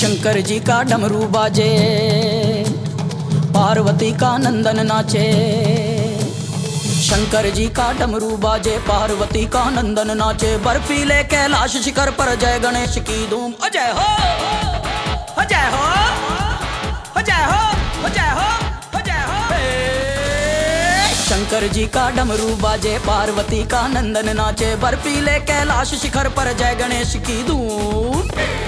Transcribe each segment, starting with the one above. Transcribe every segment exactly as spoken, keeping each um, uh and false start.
शंकर जी का डमरू बाजे, पार्वती का नंदन नाचे। शंकर जी का डमरू बाजे, पार्वती का नंदन नाचे। बर्फीले कैलाश शिखर पर जय गणेश की धूम। अजय हो अजय हो अजय हो अजय हो अजय हो। शंकर जी का डमरू बाजे, पार्वती का नंदन नाचे। बर्फीले कैलाश शिखर पर जय गणेश की धूम।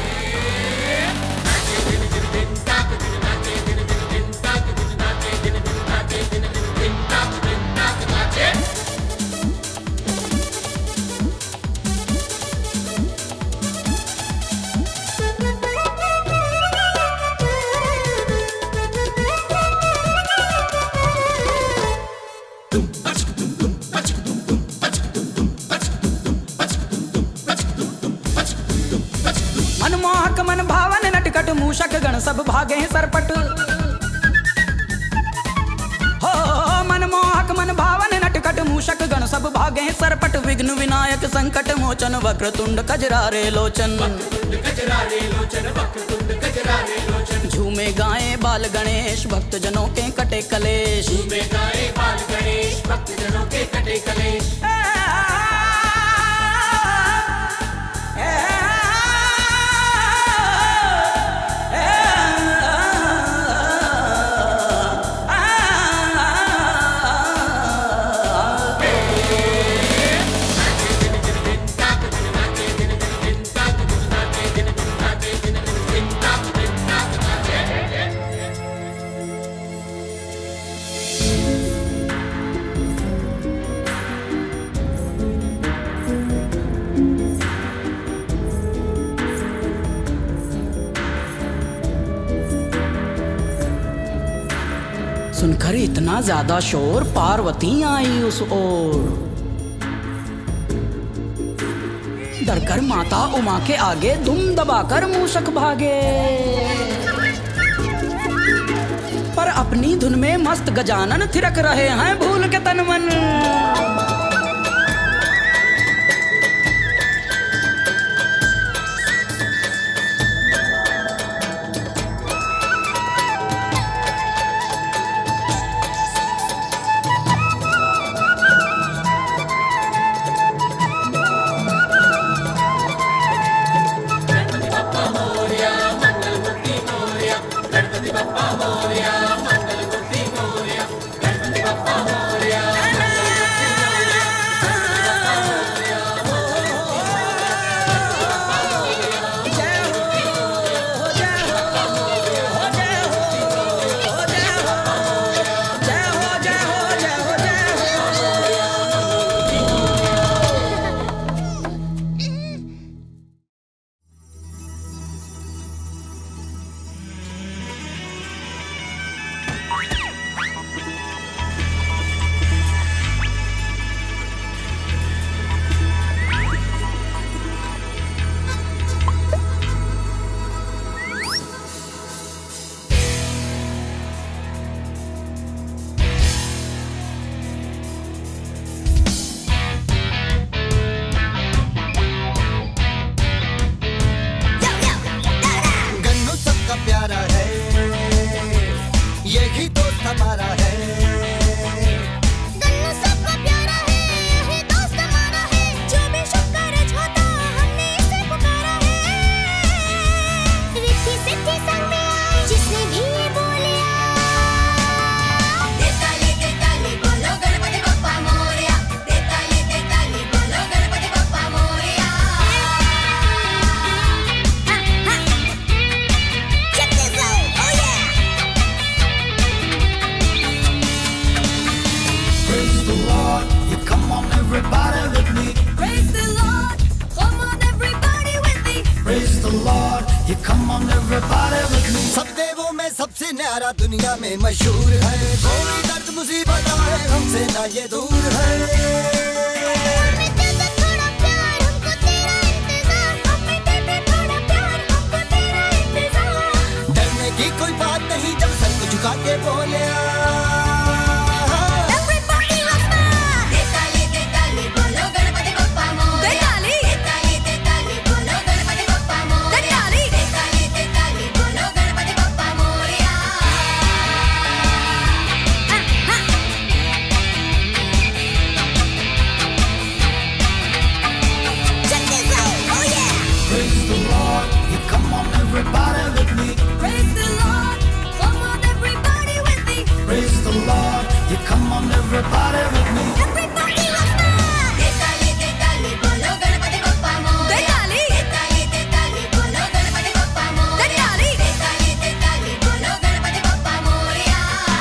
मनमोहक मन भावन नटखट मूषक गण सब भागे हैं सरपट। हो मनमोहक मन भावन नटखट मूषक गण सब भागे हैं सरपट। विघ्न विनायक संकट मोचन, वक्रतुंड कजरारे लोचन। झूमे गाए बाल गणेश, भक्त जनों के कटे कलेश। झूमे गाए बाल गणेश, भक्त जनों के कटे कलेश। सुनकर इतना ज्यादा शोर, पार्वती आई उस ओर। डरकर माता उमा के आगे दुम दबाकर मूषक भागे। पर अपनी धुन में मस्त गजानन थिरक रहे हैं भूल के तन मन। सबसे न्यारा दुनिया में मशहूर है। कोई दर्द मुसीबत आए हमसे ना ये दूर है। डरने की कोई बात नहीं जब सर को झुका के बोले। Dale, along, everybody with me. Everybody with me. Detali, detali, bolo Ganpati Bappa Moria. Detali, detali, detali, bolo Ganpati Bappa Moria. Detali, detali, detali, bolo Ganpati Bappa Moria.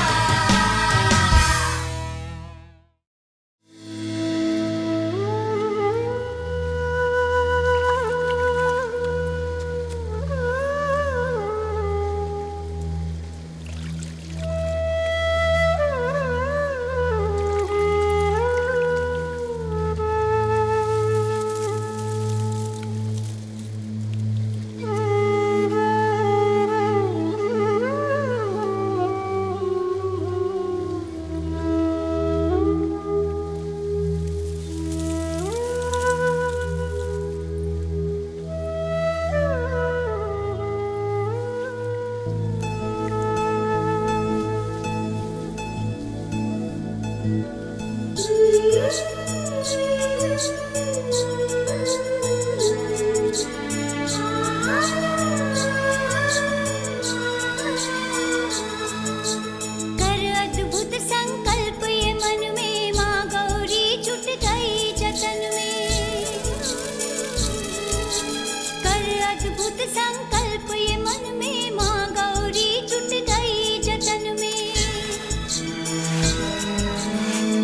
कर अद्भुत संकल्प ये मन में, माँ गौरी छुट गई जतन में। कर अद्भुत संकल्प ये मन में, माँ गौरी छुट गई जतन में।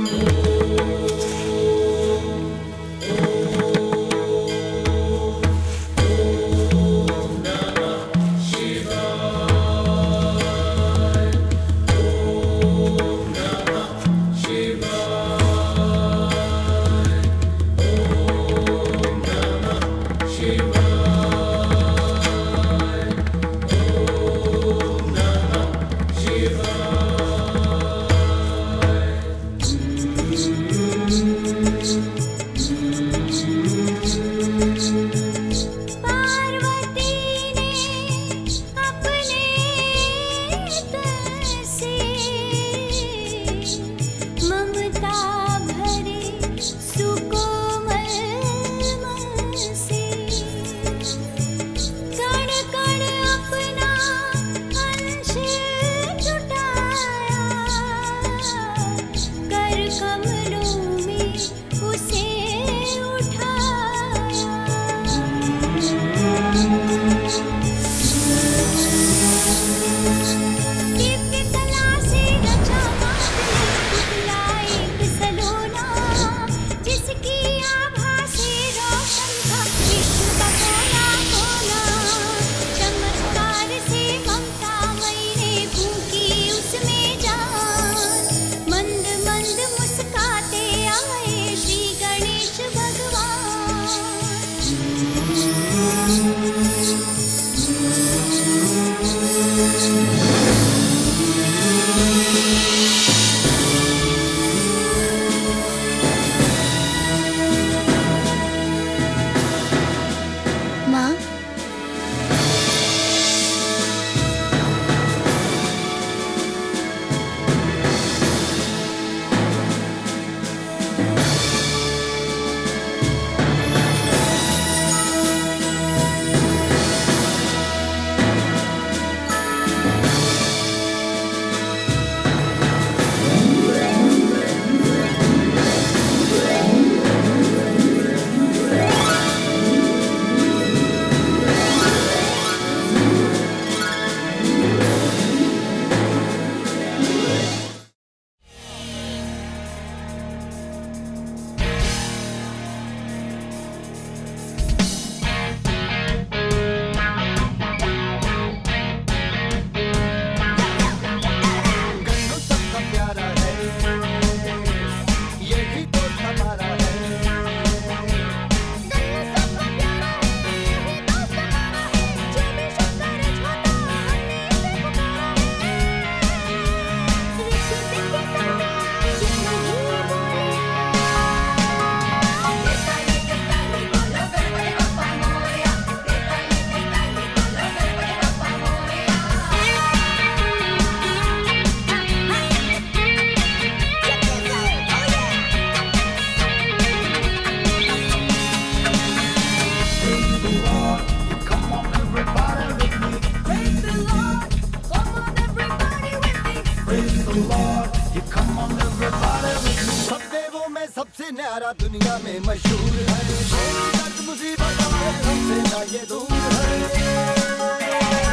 सबसे न्यारा दुनिया में मशहूर है। कोई दर्द मुसीबत आए हमसे ना ये दूर है।